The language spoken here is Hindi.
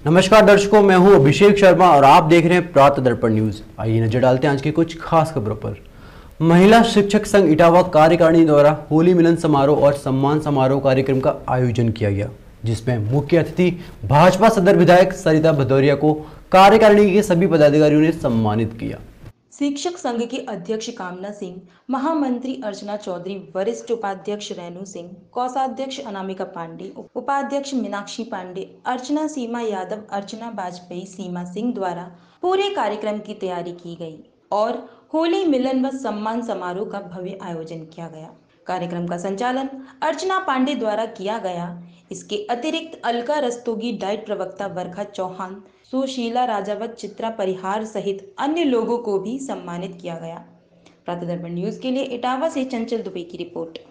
नमस्कार दर्शकों, मैं हूं अभिषेक शर्मा और आप देख रहे हैं प्रातः दर्पण न्यूज। आइए नजर डालते हैं आज की कुछ खास खबरों पर। महिला शिक्षक संघ इटावा कार्यकारिणी द्वारा होली मिलन समारोह और सम्मान समारोह कार्यक्रम का आयोजन किया गया, जिसमें मुख्य अतिथि भाजपा सदर विधायक सरिता भदौरिया को कार्यकारिणी के सभी पदाधिकारियों ने सम्मानित किया। शिक्षक संघ की अध्यक्ष कामना सिंह, महामंत्री अर्चना चौधरी, वरिष्ठ उपाध्यक्ष रेणु सिंह, कोषाध्यक्ष अनामिका पांडे, उपाध्यक्ष मीनाक्षी पांडे, अर्चना सीमा यादव, अर्चना वाजपेयी, सीमा सिंह द्वारा पूरे कार्यक्रम की तैयारी की गई और होली मिलन व सम्मान समारोह का भव्य आयोजन किया गया। कार्यक्रम का संचालन अर्चना पांडे द्वारा किया गया। इसके अतिरिक्त अलका रस्तोगी, डाइट प्रवक्ता वर्षा चौहान, सुशीला राजावत, चित्रा परिहार सहित अन्य लोगों को भी सम्मानित किया गया। प्रातः दर्पण न्यूज के लिए इटावा से चंचल दुबे की रिपोर्ट।